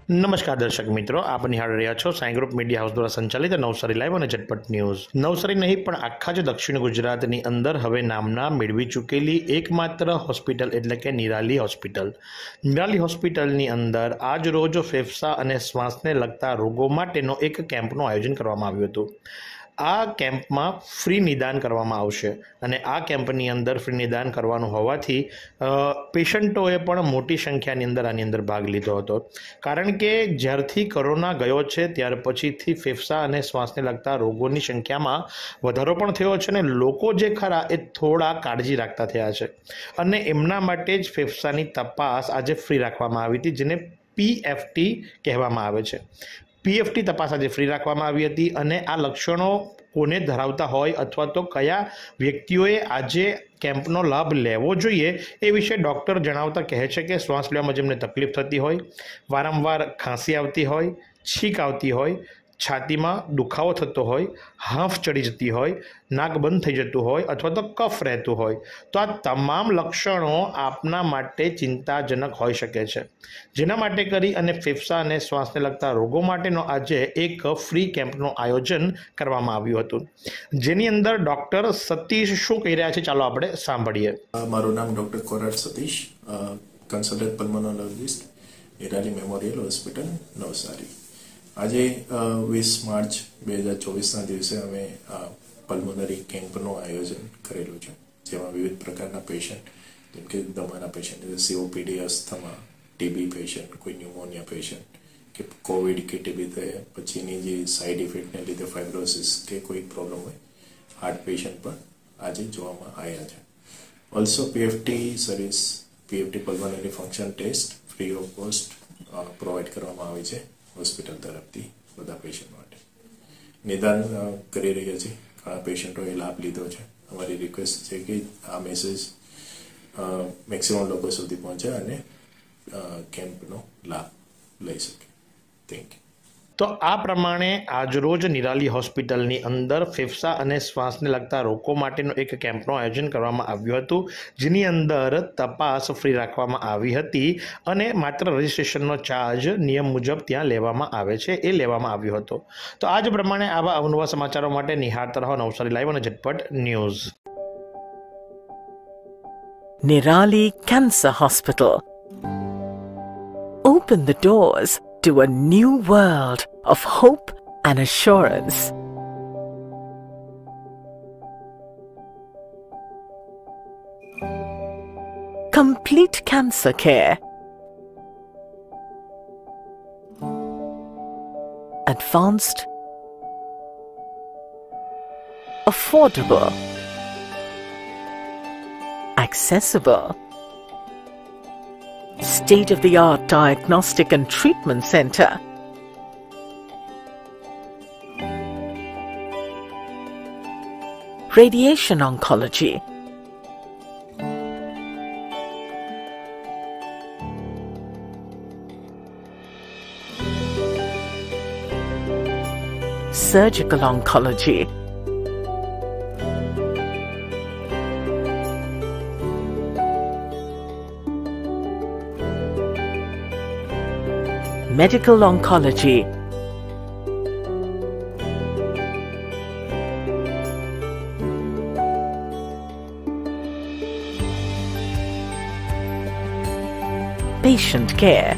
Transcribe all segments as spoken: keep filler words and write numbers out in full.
નમસ્કાર દર્શક મિત્રો, આપ નિહાળી રહ્યા છો સાઈ ગ્રુપ મીડિયા હાઉસ દ્વારા સંચાલિત નવસારી લાઈવ અને ઝટપટ ન્યૂઝ. નવસારી નહીં પણ આખા જ દક્ષિણ ગુજરાતની અંદર હવે નામના મેળવી ચૂકેલી એકમાત્ર હોસ્પિટલ એટલે કે નિરાલી હોસ્પિટલ. નિરાલી હોસ્પિટલની અંદર આજ રોજ ફેફસા અને શ્વાસને લગતા રોગો માટેનો એક કેમ્પનું આયોજન કરવામાં આવ્યું હતું. આ કેમ્પમાં ફ્રી નિદાન કરવામાં આવશે અને આ કેમ્પની અંદર ફ્રી નિદાન કરવાનું હોવાથી પેશન્ટોએ પણ મોટી સંખ્યાની અંદર આની અંદર ભાગ લીધો હતો. કારણ કે જ્યારથી કોરોના ગયો છે ત્યાર પછીથી ફેફસા અને શ્વાસને લગતા રોગોની સંખ્યામાં વધારો પણ થયો છે અને લોકો જે ખરા એ થોડા કાળજી રાખતા થયા છે અને એમના માટે જ ફેફસાની તપાસ આજે ફ્રી રાખવામાં આવી હતી, જેને પીએફટી કહેવામાં આવે છે. પીએફટી તપાસ આજે ફ્રી રાખવામાં આવી હતી અને આ લક્ષણો કોને ધરાવતા હોય અથવા તો કયા વ્યક્તિઓએ આજે કેમ્પનો લાભ લેવો જોઈએ એ વિશે ડૉક્ટર જણાવતા કહે છે કે શ્વાસ લેવામાં જેમને તકલીફ થતી હોય, વારંવાર ખાંસી આવતી હોય, છીંક આવતી હોય, છાતીમાં દુખાવો થતો હોય, હાંફ ચડી જતી હોય, નાક બંધ થઈ જતું હોય અથવા તો કફ રહેતું હોય, તો આ તમામ લક્ષણો આપના માટે ચિંતાજનક હોઈ શકે છે. જેના માટે કરી અને ફેફસા અને શ્વાસને લગતા રોગો માટેનો આજે એક ફ્રી કેમ્પનું આયોજન કરવામાં આવ્યું હતું, જેની અંદર ડૉક્ટર સતીશ શું કહી રહ્યા છે ચાલો આપણે સાંભળીએ. મારું નામ doctor Korat Satish, consultant pulmonologist, Nirali memorial hospital Navsari. આજે વીસ માર્ચ બે હજાર ચોવીસના દિવસે અમે પલ્મોનરી કેમ્પનું આયોજન કરેલું છે, જેમાં વિવિધ પ્રકારના પેશન્ટ જેમ કે દમાના patient, COPD, asthma, TB patient, કોઈ ન્યુમોનિયા પેશન્ટ કે કોવિડ કે ટીબી થયા પછીની જે સાઇડ ઇફેક્ટને લીધે ફાઇબ્રોસિસ કે કોઈ પ્રોબ્લેમ હોય, હાર્ટ પેશન્ટ પણ આજે જોવામાં આવ્યા છે. Also PFT service, PFT pulmonary function test free of cost provide કરવામાં આવે છે હોસ્પિટલ તરફથી બધા પેશન્ટ માટે. નિદાન કરી રહ્યા છે, ઘણા પેશન્ટોએ લાભ લીધો છે. અમારી રિક્વેસ્ટ છે કે આ મેસેજ મેક્સિમમ લોકો સુધી પહોંચે અને કેમ્પનો લાભ લઈ શકે. Thank you. તો આ પ્રમાણે આજરોજ નિરાલી હોસ્પિટલની અંદર ફેફસા અને શ્વાસને લગતા રોગો માટેનો એક કેમ્પનું આયોજન કરવામાં આવ્યું હતું, જેની અંદર તપાસ ફ્રી રાખવામાં આવી હતી અને માત્ર રજિસ્ટ્રેશનનો ચાર્જ નિયમ મુજબ ત્યાં લેવામાં આવે છે એ લેવામાં આવ્યો હતો. તો આ જ પ્રમાણે આવા અવનવા સમાચારો માટે નિહાળતા રહો નવસારી લાઈવ અને ઝટપટ news. Nirali Cancer Hospital. Open the doors to a new world of hope and assurance. Complete cancer care. Advanced, affordable, accessible, state-of-the-art diagnostic and treatment center. Radiation oncology. Surgical oncology. Medical oncology. Patient care.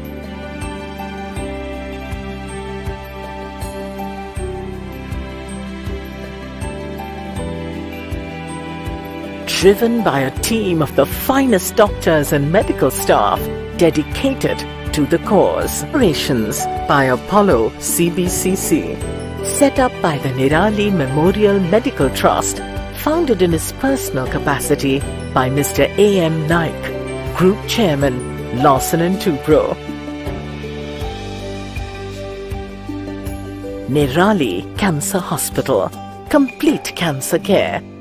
Driven by a team of the finest doctors and medical staff dedicated to the cause. Operations by Apollo C B C C. Set up by the Nirali Memorial Medical Trust, founded in his personal capacity by Mister A M Naik, Group Chairman, Lawson and Tubro. Nirali Cancer Hospital. Complete cancer care.